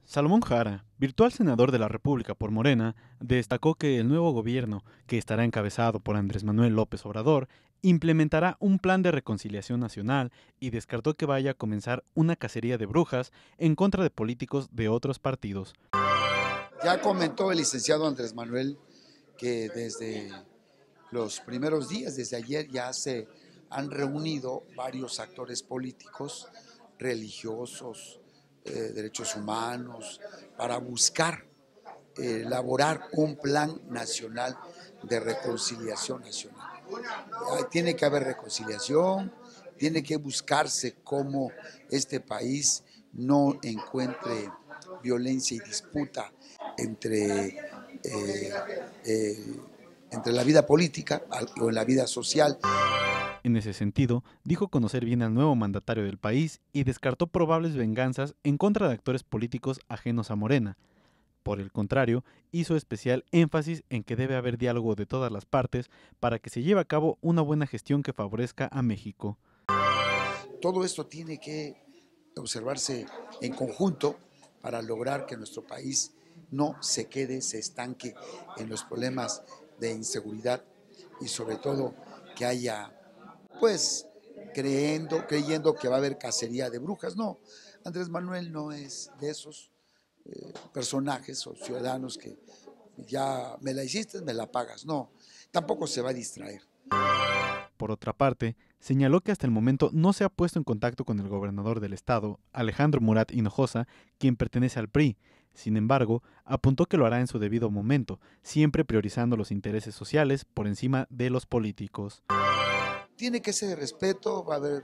Salomón Jara, virtual senador de la República por Morena, destacó que el nuevo gobierno, que estará encabezado por Andrés Manuel López Obrador, implementará un plan de reconciliación nacional y descartó que vaya a comenzar una cacería de brujas en contra de políticos de otros partidos. Ya comentó el licenciado Andrés Manuel que desde los primeros días, desde ayer, ya se han reunido varios actores políticos, religiosos, derechos humanos, para buscar elaborar un plan nacional de reconciliación nacional. Tiene que haber reconciliación, tiene que buscarse cómo este país no encuentre violencia y disputa entre, eh, eh, entre la vida política o en la vida social. En ese sentido, dijo conocer bien al nuevo mandatario del país y descartó probables venganzas en contra de actores políticos ajenos a Morena. Por el contrario, hizo especial énfasis en que debe haber diálogo de todas las partes para que se lleve a cabo una buena gestión que favorezca a México. Todo esto tiene que observarse en conjunto para lograr que nuestro país no se quede, se estanque en los problemas de inseguridad y sobre todo que haya, pues, creyendo que va a haber cacería de brujas. No, Andrés Manuel no es de esos personajes o ciudadanos que ya me la hiciste, me la pagas. No, tampoco se va a distraer. Por otra parte, señaló que hasta el momento no se ha puesto en contacto con el gobernador del estado, Alejandro Murat Hinojosa, quien pertenece al PRI. Sin embargo, apuntó que lo hará en su debido momento, siempre priorizando los intereses sociales por encima de los políticos. Tiene que ser respeto,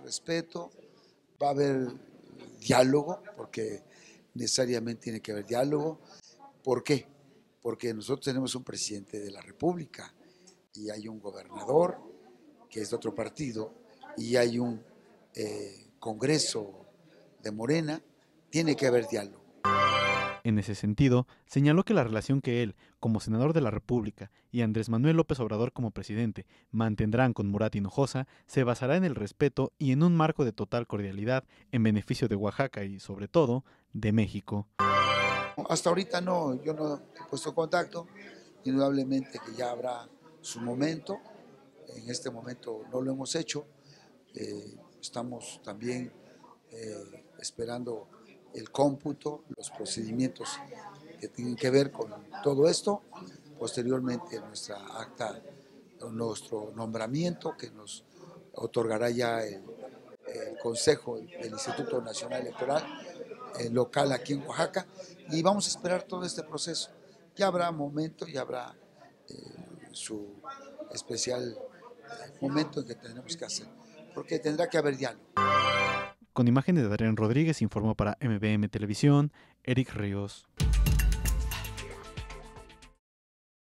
va a haber diálogo, porque necesariamente tiene que haber diálogo. ¿Por qué? Porque nosotros tenemos un presidente de la República y hay un gobernador que es de otro partido y hay un Congreso de Morena, tiene que haber diálogo. En ese sentido, señaló que la relación que él, como senador de la República, y Andrés Manuel López Obrador como presidente mantendrán con Murat Hinojosa se basará en el respeto y en un marco de total cordialidad en beneficio de Oaxaca y, sobre todo, de México. Hasta ahorita no, yo no he puesto contacto, indudablemente que ya habrá su momento, en este momento no lo hemos hecho, estamos también esperando el cómputo, los procedimientos que tienen que ver con todo esto, posteriormente nuestra acta, nuestro nombramiento que nos otorgará ya el Consejo del Instituto Nacional Electoral local aquí en Oaxaca y vamos a esperar todo este proceso. Ya habrá momento, ya habrá su especial momento en que tendremos que hacer, porque tendrá que haber diálogo. Con imágenes de Adrián Rodríguez informó para MBM Televisión, Eric Ríos.